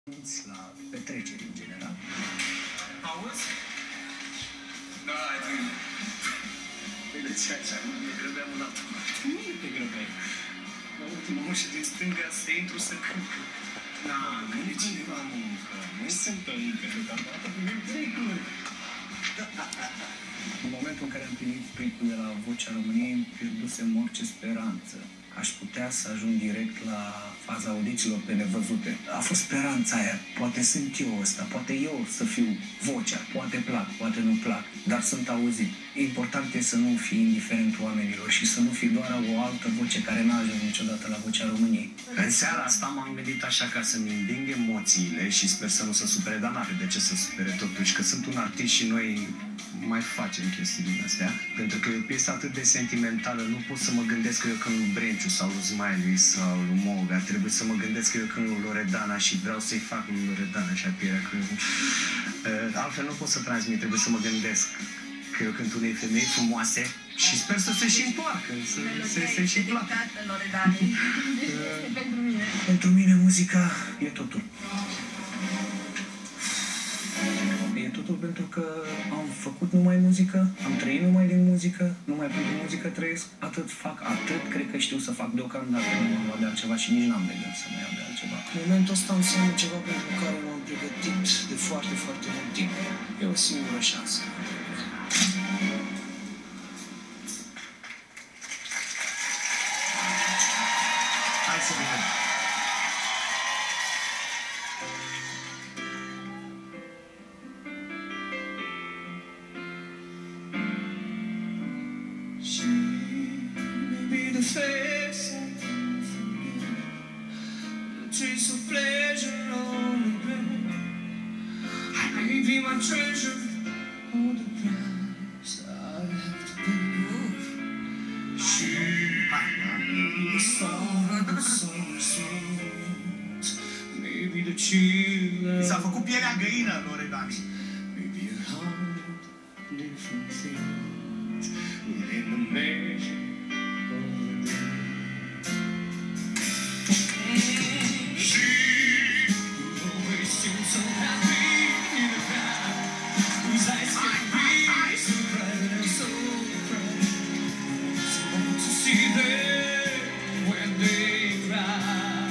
la petreceri în general. Auzi? Da, hai bine. Păi de ce așa? Ne grăbeam un altul. Nu te grăbeai. La ultima ușă din stânga să intru să cânt. Da, nu e cineva muncă. Nu sunt încă deocamdată. Primim tricuri. În momentul în care am primit tricul de la Vocea României, îmi pierdusem orice speranță. Aș putea să ajung direct la faza audițiilor pe nevăzute. A fost speranța aia. Poate sunt eu ăsta, poate eu să fiu vocea. Poate plac, poate nu plac, dar sunt auzit. Important e să nu fii indiferent oamenilor și să nu fii doar o altă voce care n-a ajuns niciodată la Vocea României. În seara asta m-am gândit așa ca să-mi înding emoțiile și sper să nu se supere, dar n-are de ce să supere totuși, că sunt un artist și noi mai facem chestii din astea. Pentru că e o piesă atât de sentimentală, nu pot să mă gândesc că eu cânt lui Brenciu sau lui Smiley sau lui Moga. Trebuie să mă gândesc că eu cânt lui Loredana și vreau să-i fac lui Loredana și apierea că... altfel nu pot să transmit, trebuie să mă gândesc că eu cânt unei femei frumoase și sper să se și întoarcă, să se și placă. Pentru mine muzica e totul. E totul pentru că am făcut numai muzică, am trăit numai din muzică, numai pentru muzică trăiesc, atât fac, atât cred că știu să fac deocamdată, nu am luat de altceva și nici n-am de gând să mai iau de altceva. Momentul ăsta înseamnă ceva pentru care m-am pregătit de foarte, foarte mult timp. E o singură șansă. Hai să vedem. She may be the face I can't forget, the trace of pleasure or regret. I may be my treasure or the price I have to pay. She may be the song of the summer songs, maybe the chill. S-a făcut pielea găină, Loredani. Maybe a hundred different things within the measure of the day. She always seems so happy in a crowd, whose eyes can be so bright and so proud. So want to see them when they cry.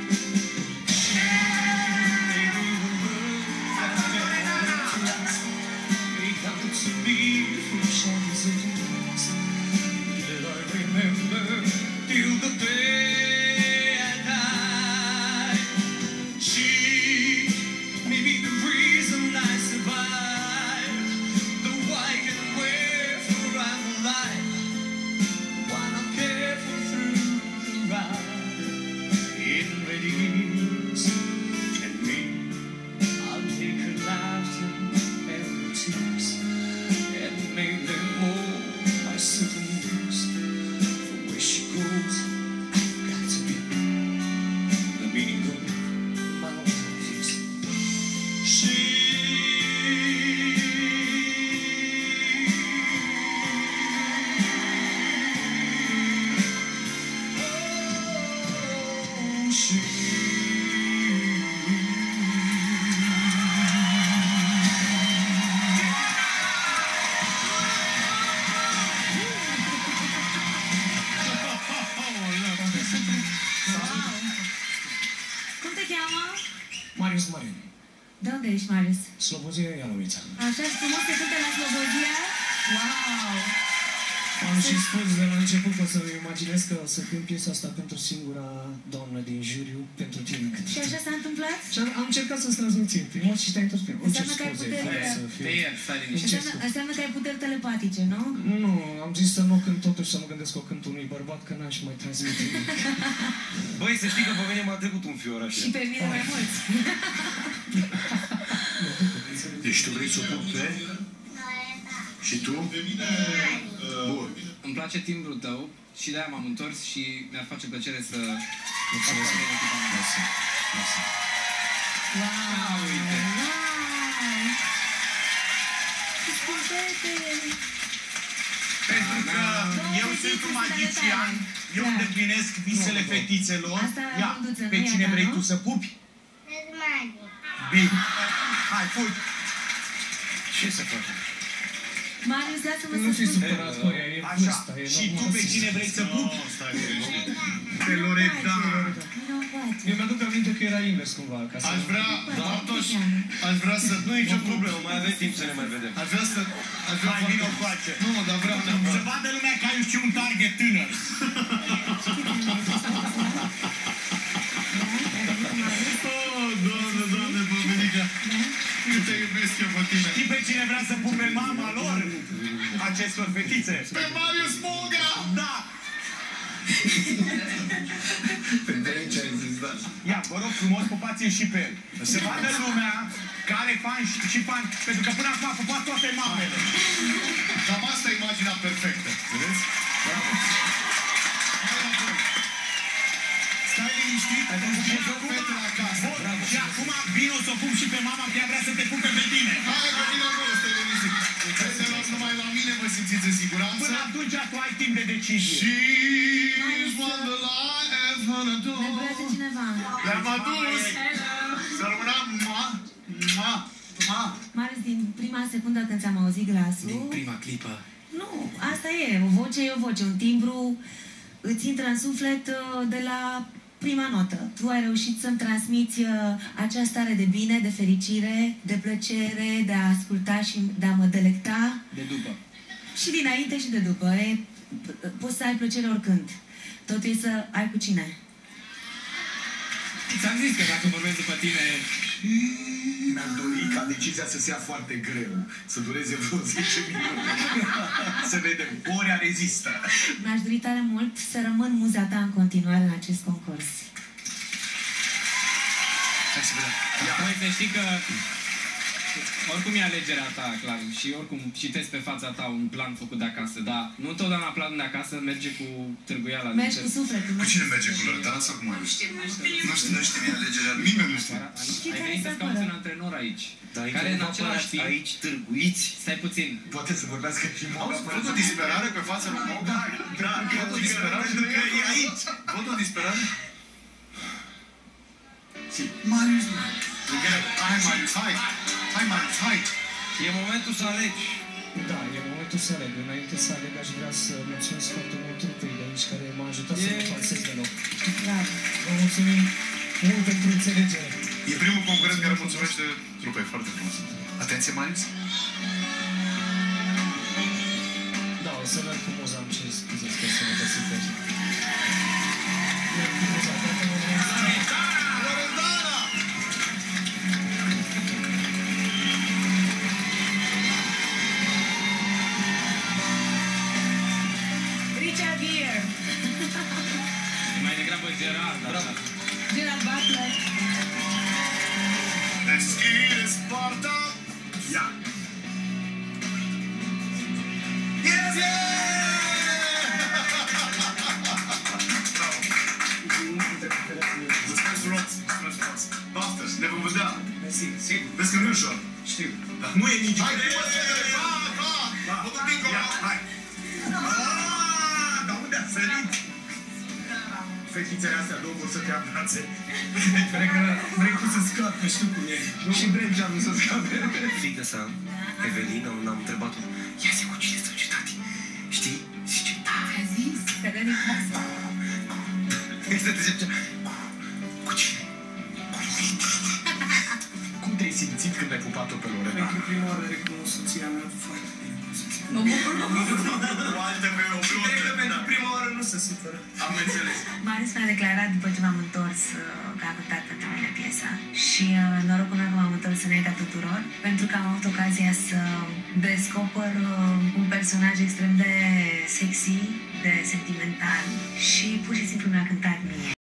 Maybe the words that never to last may come to me from shadows of dreams that I remember till the day I die. She may be the reason I survive, the why and wherefore I'm alive, while I'm careful through the ride. In readiness and me, I'll take her laughter and her tears and make them all my souvenirs. For where she goes, got to be the meaning of my life is. She Cum te cheamă? Marius Marin, De unde ești, Marius? Slobozia Ialomița. Așa și frumos se cântă la Slobozia? Wow! Am și spus de la început că o să-mi imaginez că o să cânt piesa asta pentru singura doamnă din juriu, pentru tine. Și așa s-a întâmplat? Și am încercat să-ți transmit emoții și te-ai întors pe mine. Înseamnă că ai putere. Înseamnă că ai puteri telepatice, nu? Nu, am zis să nu cânt totuși, să mă gândesc că o cânt unui bărbat, că n-aș mai transmite nimic. Băi, să știi că pe mine m-a trecut un fior așa. Și pe mine mai mulți. Deci tu vrei să o pun pe? Și tu? Bun. Îmi place timbrul tău și de-aia m-am întors și mi-ar face plăcere să fac parte din echipa mea. Wow! Uite. Wow! Ce scumpete! Pentru că eu sunt un magician, eu îndeplinesc visele fetițelor. Asta Ia, Mânduță, pe nu e cine a ta, vrei nu? tu să pupi? Răzmani. Bine. Hai, fugi. Ce să facem? Marius, lasă-mă Nu să fi spun. supărat, Horia, e Așa. vârsta, e Și tu normal pe să cine zici. vrei să pupi? Stai liniștit. Pe Loredana. Eu mi-aduc aminte că era invers cumva. Ca să... Aș vrea, totuși, aș vrea să... Nu e nicio problemă, mai avem timp să ne mai vedem. Aș vrea să... Aș vrea Hai, vină cu ace. Nu, dar vreau Să neapărat. vadă lumea că ai și un target tânăr. Oh, Doamne, Doamne, Băbălica. Cât te iubesc eu pe tine. Știi pe cine vrea să pupe mama lor? Acestor fetițe. Pe Marius Moga! Da! Pentru aici ai zis, da. Ia, vă rog frumos, pupați-l și pe el. Să vadă lumea care fani și fani, pentru că până acum a pupat toate mamele. Cam asta e imaginea perfectă. Vedeți? Bravo. Hai înapoi. Stai liniștit. Și acum, fetele acasă. Bravo. Și acum vin o să o pup și pe mama, că ea vrea să te pupe pe tine. Hai, că vine acolo, stai liniștit. Fetelor, numai la mine vă simțiți în siguranță. Până atunci tu ai timp de decizie. She's won the life on a Ne door. vrează cineva. Le-am adus. Să rămână Marius, din prima secundă când ți-am auzit glasul... Din prima clipă. Nu, asta e. O voce e o voce. Un timbru îți intră în suflet de la prima notă. Tu ai reușit să-mi transmiți acea stare de bine, de fericire, de plăcere, de a asculta și de a mă delecta. De după. Și dinainte și de după. Poți să ai plăcere oricând. Totul e să ai cu cine. Ți-am zis că dacă vorbesc după tine... Mi-am dorit ca decizia să se ia foarte greu. Să dureze vreo 10 minute. Să vedem. Horia rezistă. Mi-aș dori tare mult să rămân muza ta în continuare în acest concurs. Hai să vedem. Apoi să știi că oricum e alegerea ta, clar, și oricum citesc pe fața ta un plan făcut de acasă, dar nu întotdeauna planul de acasă merge cu târguiala. Mergi cu sufletul. Cu cine merge? Cu Loredana sau cu Marius? Nu știe alegerea. Nimeni nu știe. Ai venit să-ți cauți un antrenor aici, care în același timp... Aici târguiți. Stai puțin. Poate să vorbească și Moga. Văd o disperare pe fața lui Moga? Da, văd o disperare. Pentru că e aici. Văd o disperare. Marius, hai Marius, hai. Hai Marius, hai. E momentul să alegi. Da, e momentul să aleg. Înainte să aleg, aș vrea să mulțumesc foarte mult trupului de aici, care m-a ajutat să nu falsez deloc. Bravo. Vă mulțumim mult pentru înțelegere. E primul concurent care mulțumește trupei, foarte frumos. Atenție, Marius. Da, o să merg cu muza, am cer scuze, sper să mă găsiți. Merg cu muza, dacă mă vreți. Loredana! Richard Gere. Mai degrabă Gerard, așa. Gerard Butler. Deschideți poarta! Ia! Yes! Mulțumesc frumos! Mulțumesc frumos! Baftă! Ne vom vedea! Sigur. Vezi că nu e ușor! Știu. Dar nu e nici Hai, greu. da! Vă duc dincolo! Hai! Dar unde a sărit? Fetițele astea două vor să te ia în brațe. Cred că vrei tu să scapi, că știu cum e. Și Brengea nu să scape. Fiica sa, Evelina, n-am întrebat-o. Ia zi cu cine stă ciutate. Știi? Zice, da. A zis că dă din casă. Este de zice, cu cine? Cum te-ai simțit când ai pupat-o pe Loredana? Pentru prima oară recunosc soția mea foarte bine. Mă bucur, mă bucur. O altă pe o Cred că blocă. pentru prima oară nu se supără. Am înțeles. Marius mi-a declarat după ce m-am întors că a cântat pentru mine piesa. Și norocul meu că m-am întors înaintea tuturor, pentru că am avut ocazia să descoper un personaj extrem de sexy, de sentimental și pur și simplu mi-a cântat mie.